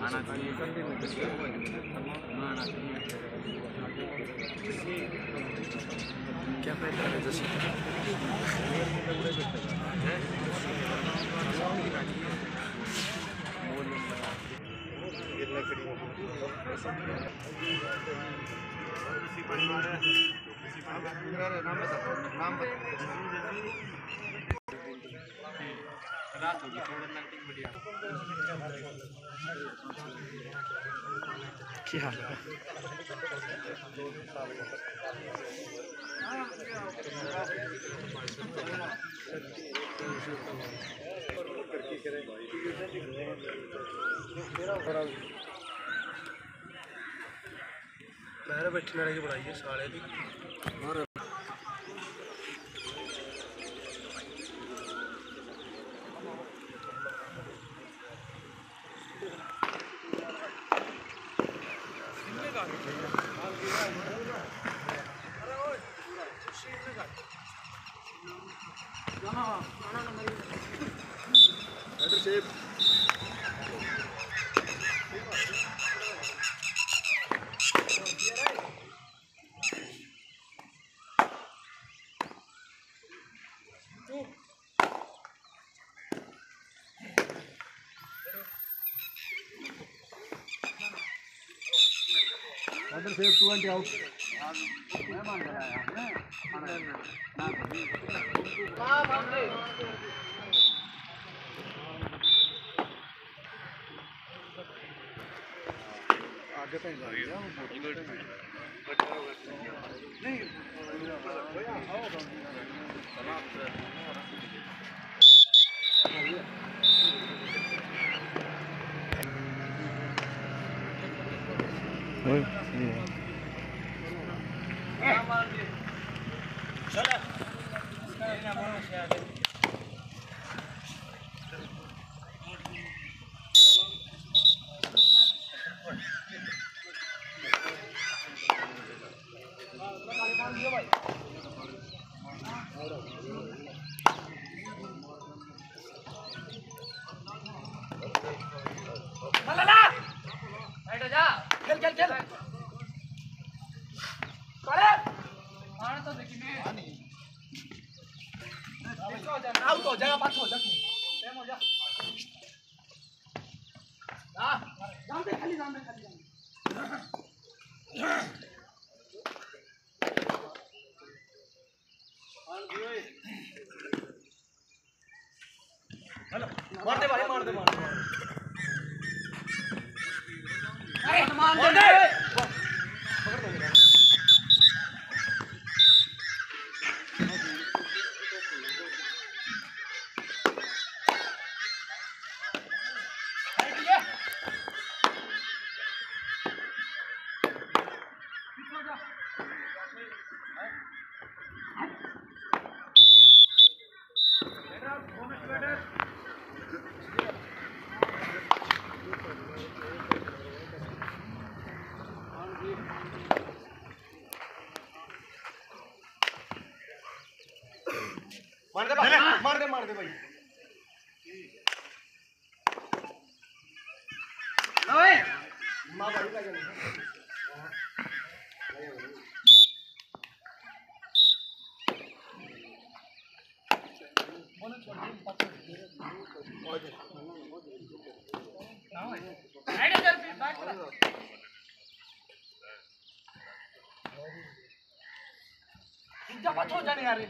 आना चाहिए क्या फायदा है जैसे क्या मैं बैठने वाले की बनाई है साले की और सेव 20 आउट मैं मान रहा आगे पे नहीं मार दे भाई ओए मां बड़ी लगे बोलो छोड़ दे ना भाई राइट इधर पे बैक करा इनका पछो जाने यार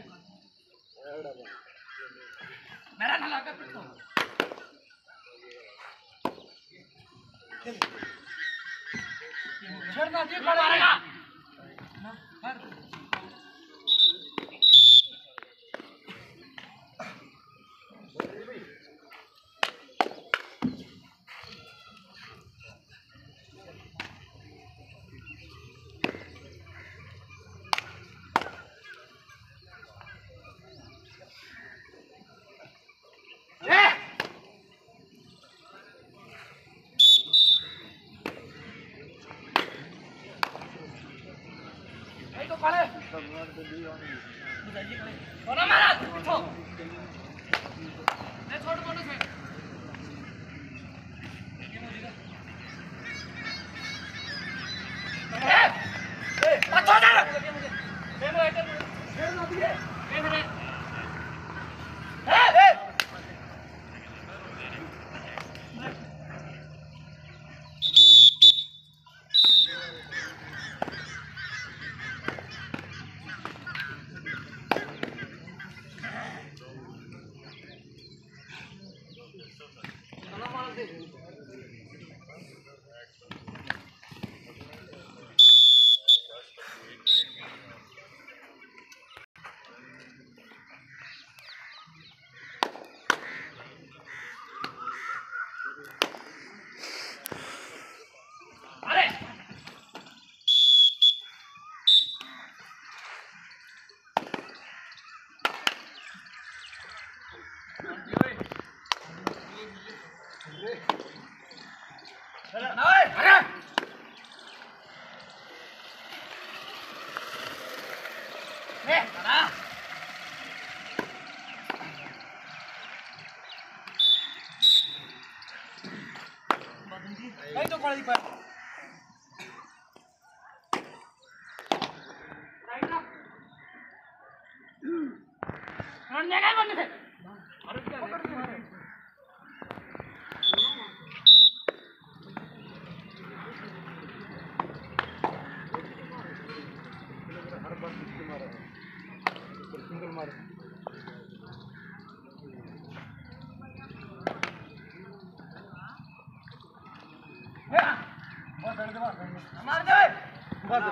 मेरा ना लगा पिट्ठो छोड़ना जी मारेगा ना मार अरे ले ना नहीं तो कॉलेज पर राइट ना रन देना है बंदे से अरे क्या पकड़ के मारे हर बार किसके मारा है सिंगल मारे मार दे बस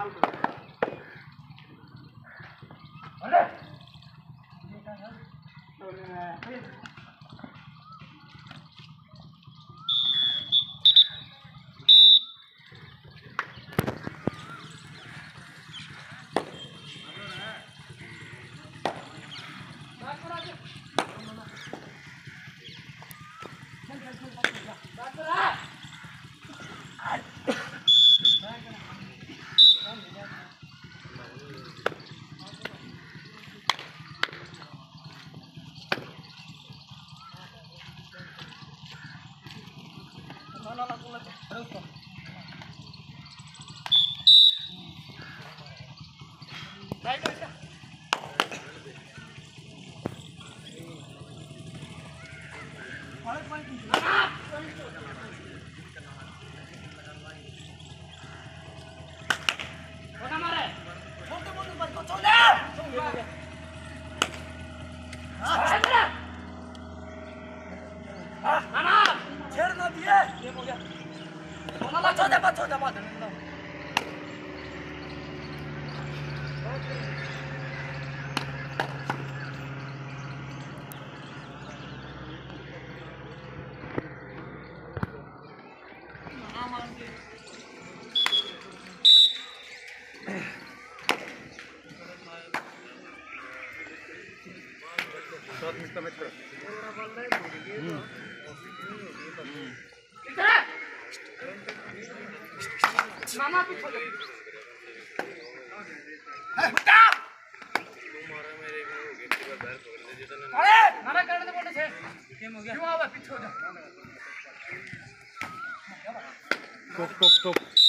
अरे मामा पीछे अरे मारा करने दे बोलते थे गेम हो गया क्यों आवा पीछे हो जा टॉप